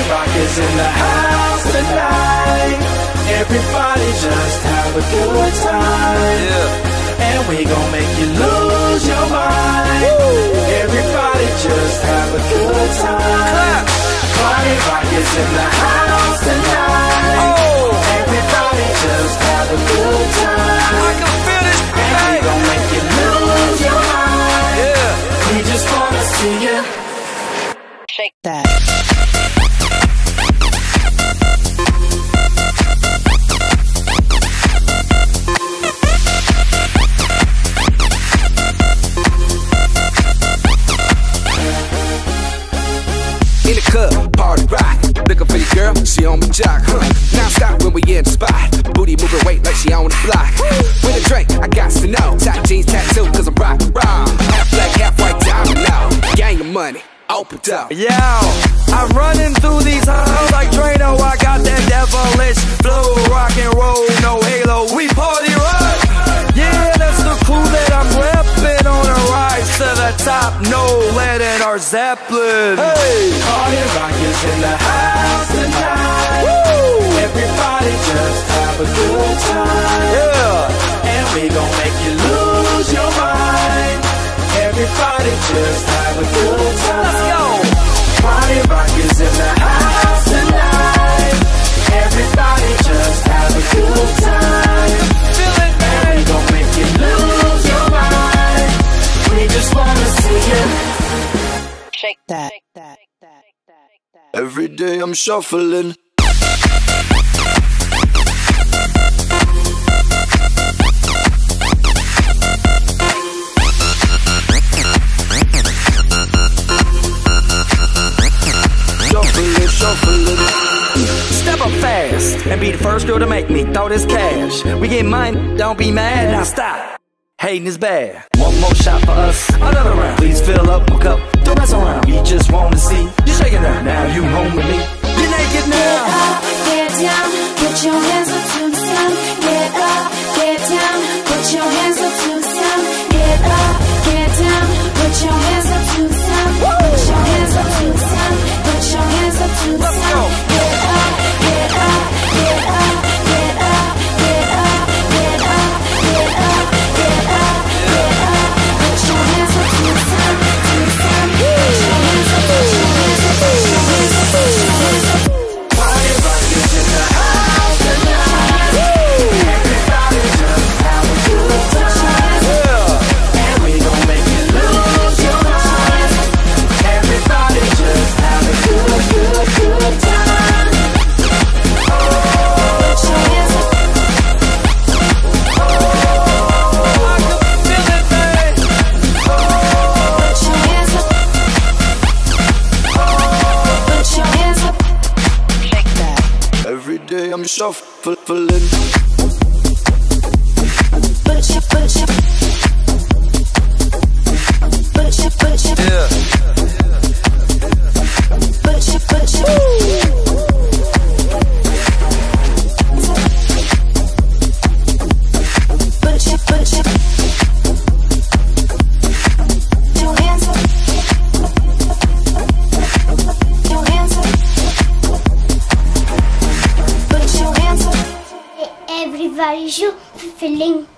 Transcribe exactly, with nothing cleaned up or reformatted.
Rock is in the house tonight. Everybody just have a good time. Yeah. And we gon' make you lose your mind. Woo. Everybody just have a good time. Party Rock is in the house tonight. Oh. Everybody just have a good time. I can feel it. And we gon' make you lose your mind. Yeah. We just wanna see you shake that. In the club, party rock. Looking for your girl, she on my jock, huh? Now stop when we in the spot. Booty moving weight like she on the block. With a drink, I got to know. Tight jeans, tattoo, cause I'm rock raw. Half black, half white, diamond now. Gang your money, open up. Yo, I'm running through these halls like Drano. I got that devilish flow, rock and roll, no halo. We party rock. Yeah, that's the crew that I'm repping on a rise to the top. No lead in our Zeppelin. Hey, Party Rock is in the house tonight. Woo! Everybody just have a good time. Yeah, and we gon' make you lose your mind. Everybody just have a good time. Let's go. Party Rock is in the house tonight. Everybody just have a good time. Feel it, man. And we gon' make you lose your mind. We just wanna see you shake that. Every day I'm shuffling. Shuffling, shuffling. Step up fast and be the first girl to make me throw this cash. We get mine, don't be mad. Now stop. Hating is bad. One more shot for us, another round. Please fill up my cup, don't mess around. We just wanna see you shaking her. Now you home with me. You're naked now. Get up, get down, put your hands up to the sun. Get up, get down, put your hands up to the sun. Get up, get down, put your hands up to the sun. Put your hands up to the sun. Put your hands up to the Let's sun. go. Get up, get up, get up, get up, get up, get up, get up, get up, get up. Put your hands up to the sun, to the sun. Put your hands up, put your hands up, put your hands up, put your hands up. Party Rock is in the house tonight. Everybody just have a good time. Yeah. And we gon' make you lose your mind. Everybody just have a good, good, good time. Put your hands up. I can feel it, man. Put your hands up. Put your hands up. Shake that. Every day I'm shuffling. Put your, put your, put your, put your, Yeah. put your, put your. Put your, put your. Your hands up. Your hands up. Put your hands up. Everybody should feeling